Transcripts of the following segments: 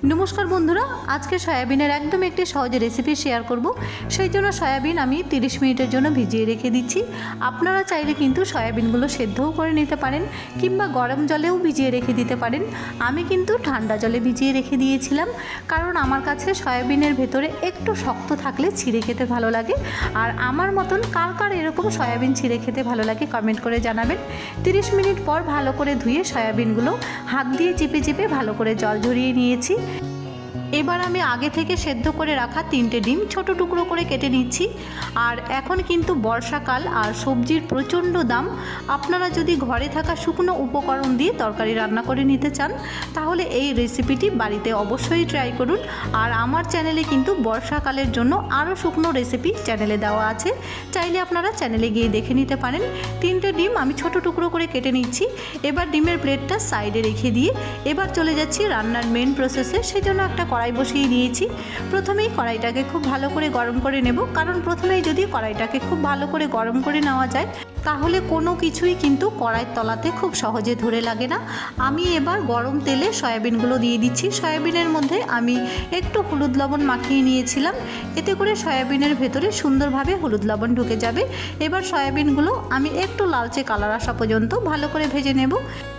नमस्कार बंधुरा आज के सयाबिनेर एकदम एक सहज रेसिपि शेयर करब। सेई जोन्नो सयाबिन आमी 30 मिनिटेर जोन्नो भिजिए रेखे दिচ্ছি। आपनारा चाइले किन्तु सयाबिनगुलो सेद्धও करे निते पारेन किंबा गरम जलेও भिजिए रेखे दिते पारेन। आमी किन्तु ठांडा जले भिजिए रेखे दिएछिलाम कारण आमार काछे सयाबिनेर भेतरे एकटु शक्त थाकले छिड़े खेते भालो लागे। और आमार मतन कार कार एरकम सयाबिन छिड़े खेते भालो लागे कमेंट करे जानाबेन। 30 मिनिट पर भालो करे धुए सयाबिनगुलो हाथ दिए चिपे चिपे भालो करे जल झरिए निएछि। एबार आमी आगे थेके सेদ্ধ करे रखा 3टे डिम छोटो टुकरो करे केटे निচ্ছি। और एखन किन्तु बर्षाकाल और सब्जिर प्रचंड दाम। आपनारा यदि घरे थाका शुकनो उपकरण दिए तरकारी रान्ना करे निते चान ताहले एई रेसिपिटी बाड़ीते अवश्यई ट्राई करुन। और आमार चैनेले किन्तु बर्षाकालेर जोन्नो आरो शुकनो रेसिपि चैनेले देওয়া আছে, चाइले आपनारा चैनेले गिये देखे निते पारेन। 3टे डिम आमी छोटो टुकरो करे केटे निচ্ছি। एबार डिमेर प्लेटटा साइडे रेखे दिए एबार चले जाচ্ছি रान्नार मेन प्रसेसे। सेजोन्नो एकटा कड़ाई बसिए दिएছি। प्रथमेই कड़ाईटाके खूब भालो करे गरम करे नेब कारण प्रथमेই যদি কড়াইটাকে খুব ভালো করে গরম করে নেওয়া যায় তাহলে কোনো কিছুই কিন্তু কড়াইয়ের তলাতে খুব সহজে ধরে লাগে না। আমি এবার গরম তেলে সয়াবিনগুলো দিয়ে দিচ্ছি। সয়াবিনের মধ্যে আমি একটু হলুদ লবণ মাখিয়ে নিয়েছিলাম, এতে করে সয়াবিনের ভেতরে সুন্দরভাবে হলুদ লবণ ঢুকে যাবে। এবার সয়াবিনগুলো আমি একটু লালচে কালার আসা পর্যন্ত ভালো করে ভেজে নেব।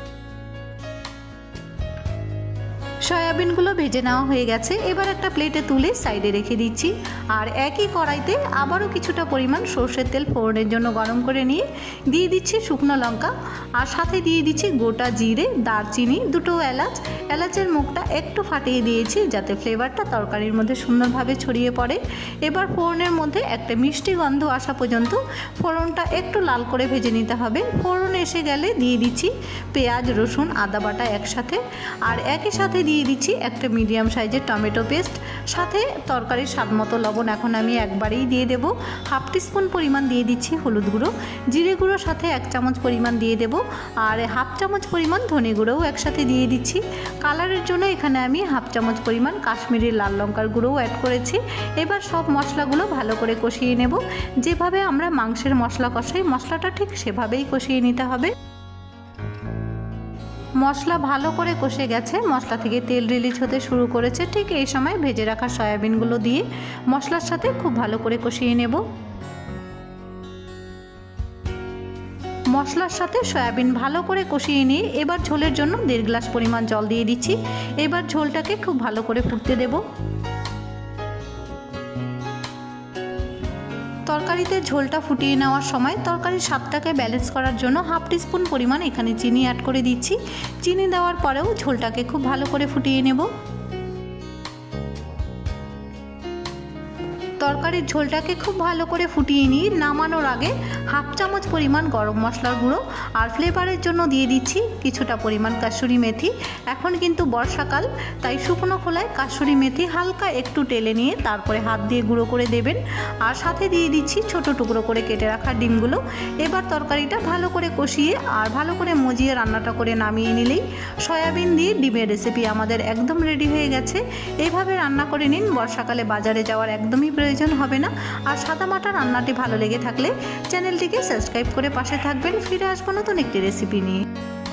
সয়াবিনগুলো ভেজে নেওয়া হয়ে গেছে, এবার একটা প্লেটে তুলে সাইডে রেখে দিচ্ছি। আর একই কড়াইতে আবারও কিছুটা পরিমাণ সরষের তেল ফোড়নের জন্য গরম করে নিয়ে দিয়ে দিচ্ছি শুকনো লঙ্কা আর সাথে দিয়ে দিচ্ছি গোটা জিরে, দারচিনি, দুটো এলাচ। এলাচের মুখটা একটু ফাটিয়ে দিয়েছি যাতে ফ্লেভারটা তরকারির মধ্যে সুন্দরভাবে ছড়িয়ে পড়ে। এবার ফোড়নের মধ্যে একটা মিষ্টি গন্ধ আসা পর্যন্ত ফোড়নটা একটু লাল করে ভেজে নিতে হবে। ফোড়ন এসে গেলে দিয়ে দিচ্ছি পেঁয়াজ, রসুন, আদা বাটা একসাথে। আর একই সাথে দিয়ে দিচ্ছি একটা মিডিয়াম সাইজের টমেটো পেস্ট, সাথে তরকারির স্বাদমতো লবণ এখন আমি একবারেই দিয়ে দেব। হাফ টিস্পুন পরিমাণ দিয়ে দিচ্ছি হলুদ গুঁড়ো, জিরে গুঁড়ো সাথে 1 চামচ পরিমাণ দিয়ে দেব। আর হাফ চামচ পরিমাণ ধনে গুঁড়োও একসাথে দিয়ে দিচ্ছি। কালারের জন্য এখানে আমি হাফ চামচ পরিমাণ কাশ্মীরি লাল লঙ্কার গুঁড়োও অ্যাড করেছি। এবার সব মশলাগুলো ভালো করে কষিয়ে নেব। যেভাবে আমরা মাংসের মশলা কষাই মশলাটা ঠিক সেভাবেই কষিয়ে নিতে হবে। মশলা ভালো করে কষে গেছে, মশলা থেকে তেল রিলিজ হতে শুরু করেছে। ঠিক এই সময় ভেজে রাখা সয়াবিনগুলো দিয়ে মশলার সাথে খুব ভালো করে কষিয়ে নেব। মশলার সাথে সয়াবিন ভালো করে কষিয়ে নিয়ে এবার ঝোলের জন্য 1.5 গ্লাস পরিমাণ জল দিয়ে দিচ্ছি। এবার ঝোলটাকে খুব ভালো করে ফুটতে দেব। তরকারিতে ঝোলটা ফুটিয়ে নেওয়ার সময় তরকারির স্বাদটাকে ব্যালেন্স করার জন্য হাফ টিস্পুন পরিমাণ এখানে চিনি অ্যাড করে দিচ্ছি। চিনি দেওয়ার পরেও ঝোলটাকে খুব ভালো করে ফুটিয়ে নেব। তরকারির ঝোলটাকে খুব ভালো করে ফুটিয়ে নিয়ে নামানোর আগে হাফ চামচ পরিমাণ গরম মশলার গুঁড়ো আর ফ্লেভারের জন্য দিয়ে দিচ্ছি কিছুটা পরিমাণ কাসুরি মেথি। এখন কিন্তু বর্ষাকাল, তাই শুকনো খোলায় কাসুরি মেথি হালকা একটু টেলে নিয়ে তারপরে হাত দিয়ে গুঁড়ো করে দেবেন। আর সাথে দিয়ে দিচ্ছি ছোট টুকরো করে কেটে রাখা ডিমগুলো। এবার তরকারিটা ভালো করে কষিয়ে আর ভালো করে মজিয়ে রান্নাটা করে নামিয়ে নিলেই সয়াবিন দিয়ে ডিমের রেসিপি আমাদের একদম রেডি হয়ে গেছে। এইভাবে রান্না করে নিন, বর্ষাকালে বাজারে যাওয়ার একদমই প্রয়োজন হবে না। আর সাদামাটা রান্নাটি ভালো লেগে থাকলে চ্যানেলটিকে সাবস্ক্রাইব করে পাশে থাকবেন। ফিরে আসবো নতুন একটি রেসিপি নিয়ে।